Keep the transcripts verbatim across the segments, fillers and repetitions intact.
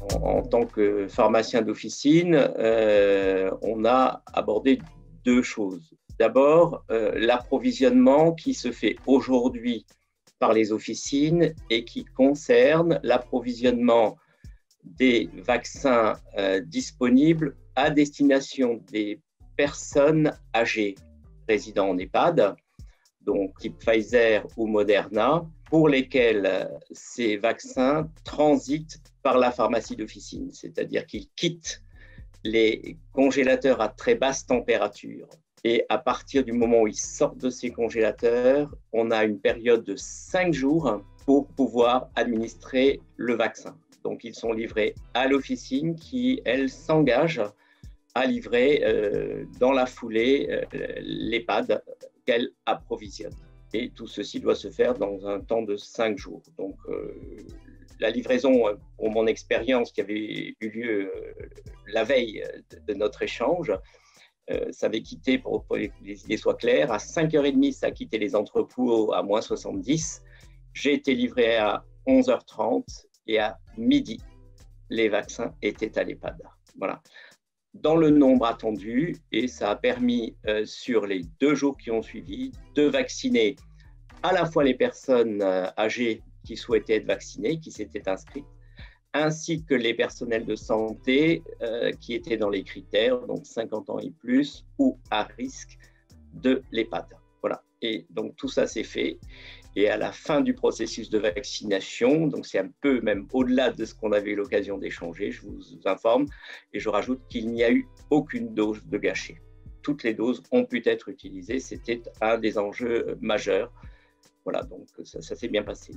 En, en tant que pharmacien d'officine, euh, on a abordé deux choses. D'abord, euh, l'approvisionnement qui se fait aujourd'hui par les officines et qui concerne l'approvisionnement des vaccins euh, disponibles à destination des personnes âgées résidant en EHPAD, donc type Pfizer ou Moderna, pour lesquels ces vaccins transitent par la pharmacie d'officine, c'est-à-dire qu'ils quittent les congélateurs à très basse température. Et à partir du moment où ils sortent de ces congélateurs, on a une période de cinq jours pour pouvoir administrer le vaccin. Donc, ils sont livrés à l'officine qui, elle, s'engage à livrer euh, dans la foulée euh, l'EHPAD qu'elle approvisionne. Et tout ceci doit se faire dans un temps de cinq jours. Donc, euh, la livraison, pour mon expérience qui avait eu lieu euh, la veille de, de notre échange, euh, ça avait quitté, pour que les idées soient claires, à cinq heures trente, ça a quitté les entrepôts à moins soixante-dix. J'ai été livré à onze heures trente et à midi, les vaccins étaient à l'EHPAD. Voilà. Dans le nombre attendu, et ça a permis, euh, sur les deux jours qui ont suivi, de vacciner à la fois les personnes euh, âgées qui souhaitaient être vaccinées, qui s'étaient inscrites, ainsi que les personnels de santé euh, qui étaient dans les critères, donc cinquante ans et plus, ou à risque de l'EHPAD. Voilà. Et donc tout ça s'est fait. Et à la fin du processus de vaccination, donc c'est un peu même au-delà de ce qu'on avait eu l'occasion d'échanger, je vous informe, et je rajoute qu'il n'y a eu aucune dose de gâchée. Toutes les doses ont pu être utilisées, c'était un des enjeux majeurs. Voilà, donc ça, ça s'est bien passé.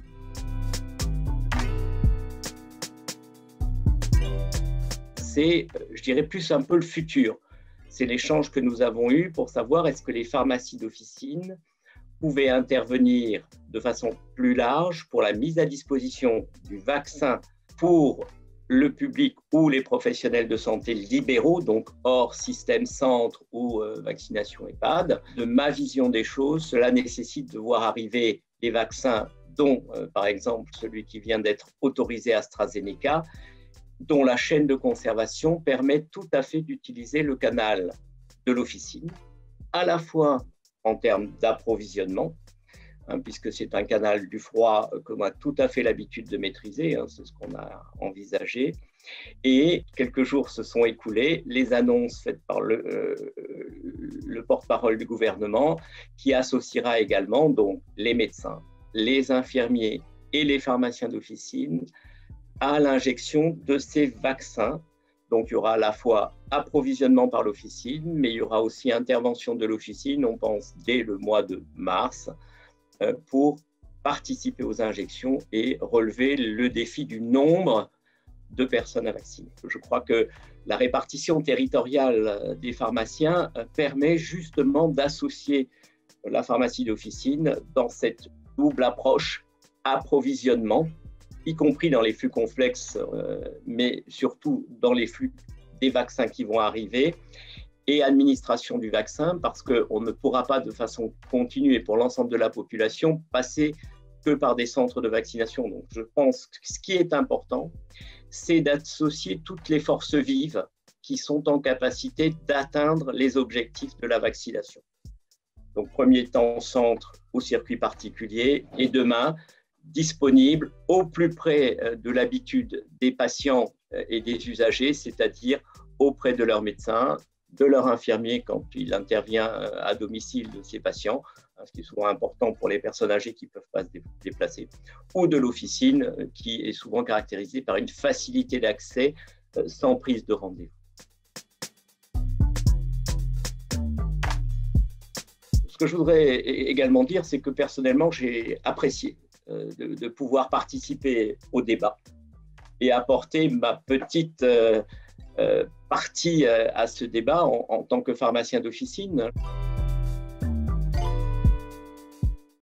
C'est, je dirais, plus un peu le futur. C'est l'échange que nous avons eu pour savoir est-ce que les pharmacies d'officine pouvaient intervenir de façon plus large pour la mise à disposition du vaccin pour le public ou les professionnels de santé libéraux, donc hors système centre ou euh, vaccination EHPAD. De ma vision des choses, cela nécessite de voir arriver les vaccins, dont euh, par exemple celui qui vient d'être autorisé AstraZeneca, dont la chaîne de conservation permet tout à fait d'utiliser le canal de l'officine, à la fois en termes d'approvisionnement, hein, puisque c'est un canal du froid qu'on a tout à fait l'habitude de maîtriser, hein, c'est ce qu'on a envisagé. Et quelques jours se sont écoulés, les annonces faites par le, euh, le porte-parole du gouvernement, qui associera également donc, les médecins, les infirmiers et les pharmaciens d'officine à l'injection de ces vaccins. Donc, il y aura à la fois approvisionnement par l'officine, mais il y aura aussi intervention de l'officine, on pense dès le mois de mars, euh, pour participer aux injections et relever le défi du nombre de personnes à vacciner. Je crois que la répartition territoriale des pharmaciens permet justement d'associer la pharmacie d'officine dans cette double approche approvisionnement, y compris dans les flux complexes, euh, mais surtout dans les flux des vaccins qui vont arriver, et administration du vaccin, parce qu'on ne pourra pas de façon continue et pour l'ensemble de la population passer que par des centres de vaccination. Donc je pense que ce qui est important, c'est d'associer toutes les forces vives qui sont en capacité d'atteindre les objectifs de la vaccination. Donc premier temps centre ou circuit particulier, et demain, disponible au plus près de l'habitude des patients et des usagers, c'est-à-dire auprès de leur médecin, de leur infirmier quand il intervient à domicile de ces patients, ce qui est souvent important pour les personnes âgées qui ne peuvent pas se déplacer, ou de l'officine qui est souvent caractérisée par une facilité d'accès sans prise de rendez-vous. Ce que je voudrais également dire, c'est que personnellement, j'ai apprécié De, de pouvoir participer au débat et apporter ma petite euh, euh, partie à ce débat en, en tant que pharmacien d'officine.